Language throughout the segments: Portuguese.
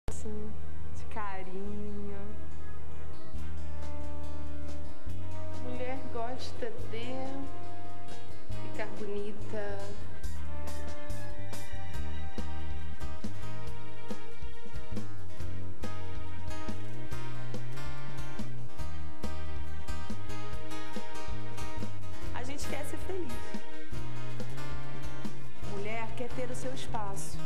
assim, de carinho. Mulher gosta de ficar bonita. A gente quer ser feliz. Mulher quer ter o seu espaço.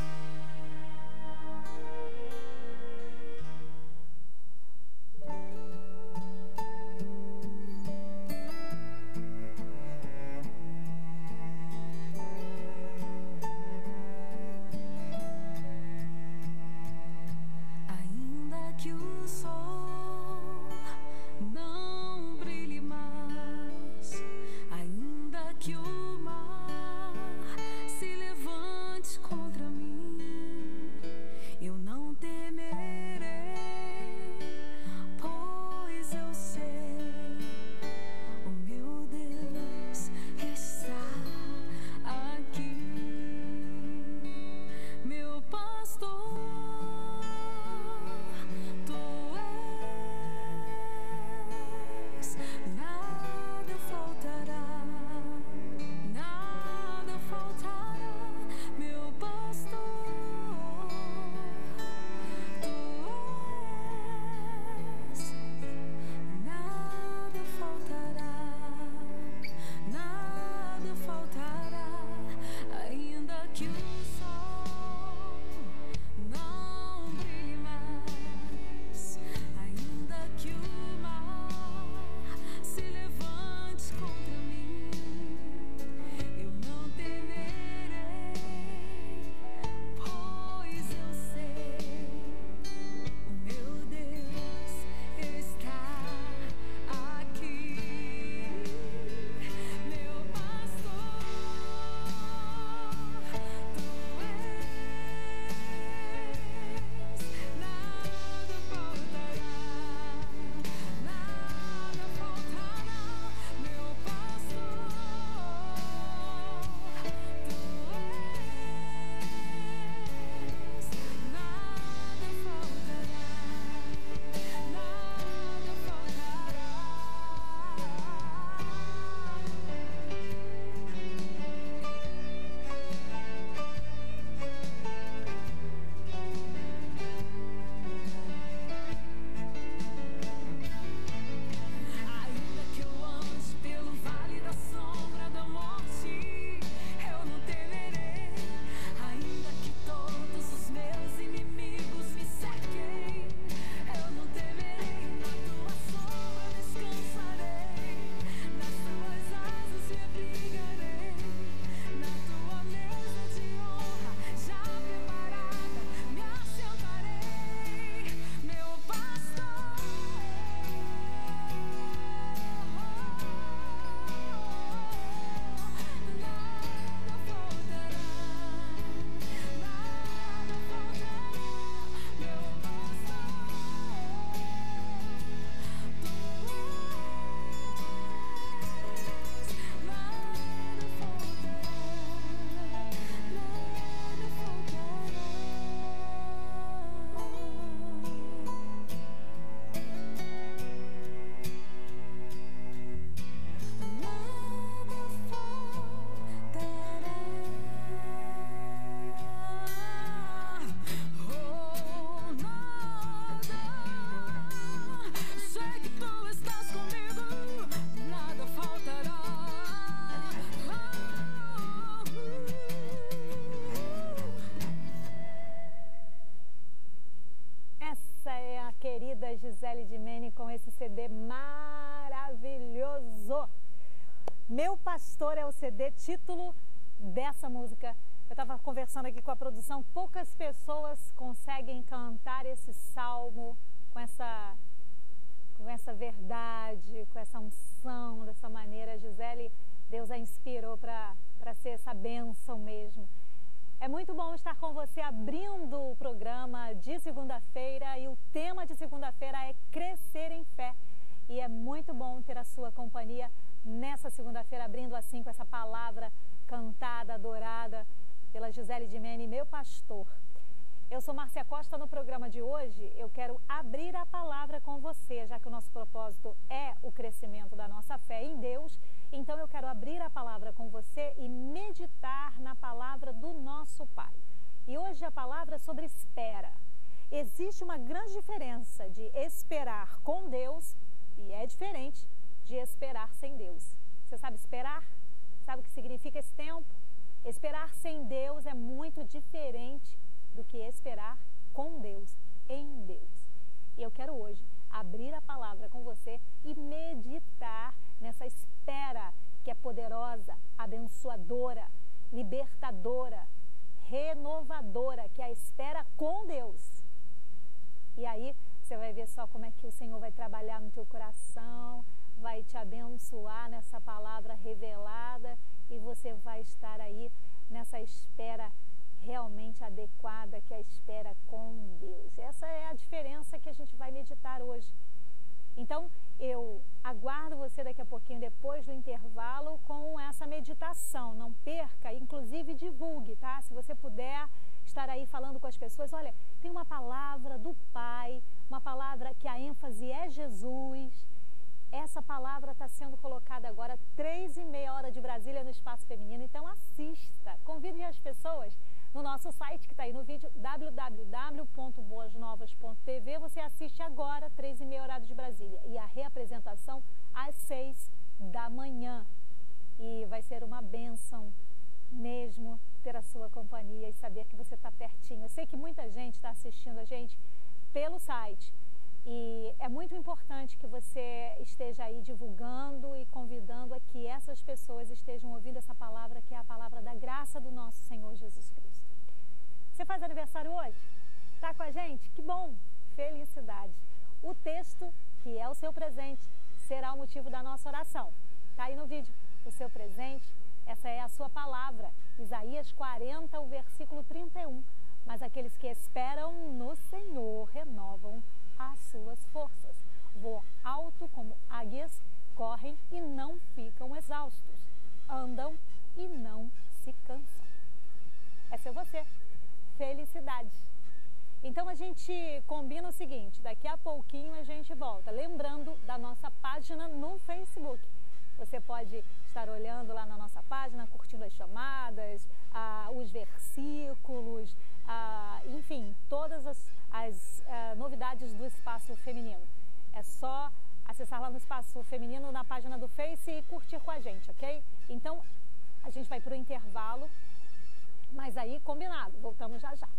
Querida Gisele Dimene com esse CD maravilhoso. Meu Pastor é o CD, título dessa música. Eu estava conversando aqui com a produção, poucas pessoas conseguem cantar esse salmo com essa verdade, com essa unção, dessa maneira. Gisele, Deus a inspirou para ser essa bênção mesmo. É muito bom estar com você abrindo o programa de segunda-feira e o tema de segunda-feira é crescer em fé. E é muito bom ter a sua companhia nessa segunda-feira, abrindo assim com essa palavra cantada, adorada pela Gisele Dimene, meu pastor. Eu sou Márcia Costa. No programa de hoje eu quero abrir a palavra com você, já que o nosso propósito é o crescimento da nossa fé em Deus. Então eu quero abrir a palavra com você e meditar na palavra do nosso Pai. E hoje a palavra é sobre espera. Existe uma grande diferença de esperar com Deus e é diferente de esperar sem Deus. Você sabe esperar? Sabe o que significa esse tempo? Esperar sem Deus é muito diferente do que esperar com Deus, em Deus. E eu quero hoje abrir a palavra com você e meditar nessa espera que é poderosa, abençoadora, libertadora, renovadora, que é a espera com Deus. E aí você vai ver só como é que o Senhor vai trabalhar no teu coração, vai te abençoar nessa palavra revelada e você vai estar aí nessa espera realmente adequada, que é a espera com Deus. Essa é a diferença que a gente vai meditar hoje. Então, eu aguardo você daqui a pouquinho, depois do intervalo, com essa meditação. Não perca, inclusive divulgue, tá? Se você puder estar aí falando com as pessoas, olha, tem uma palavra do Pai, uma palavra que a ênfase é Jesus. Essa palavra está sendo colocada agora 3h30 de Brasília no Espaço Feminino, então assista, convide as pessoas no nosso site que está aí no vídeo, www.boasnovas.tv. Você assiste agora, 3h30 de Brasília, e a reapresentação às 6h. E vai ser uma bênção mesmo ter a sua companhia e saber que você está pertinho. Eu sei que muita gente está assistindo a gente pelo site. E é muito importante que você esteja aí divulgando e convidando a que essas pessoas estejam ouvindo essa palavra, que é a palavra da graça do nosso Senhor Jesus Cristo. Você faz aniversário hoje? Está com a gente? Que bom! Felicidade! O texto, que é o seu presente, será o motivo da nossa oração. Está aí no vídeo. O seu presente, essa é a sua palavra. Isaías 40, o versículo 31. Mas aqueles que esperam no Senhor renovam as suas forças. Voam alto como águias, correm e não ficam exaustos. Andam e não se cansam. Essa é você. Felicidade. Então a gente combina o seguinte, daqui a pouquinho a gente volta. Lembrando da nossa página no Facebook. Você pode estar olhando lá na nossa página, curtindo as chamadas, os versículos, enfim, todas as novidades do Espaço Feminino. É só acessar lá no Espaço Feminino, na página do Face e curtir com a gente, ok? Então, a gente vai para o intervalo, mas aí, combinado, voltamos já já.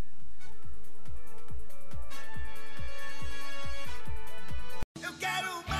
Eu quero mais.